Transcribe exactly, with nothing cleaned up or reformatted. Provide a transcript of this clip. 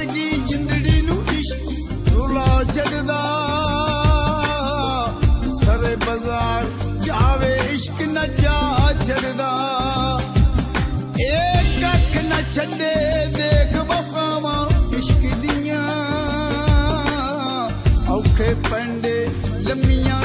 वर्गी जिंदड़ी नू इश्क रुला छड़दा सरे बाजार जावे इश्क न जा छड़दा एक कख न छड़े देख वफावां इश्क दियां औखे पंडे लम्मियां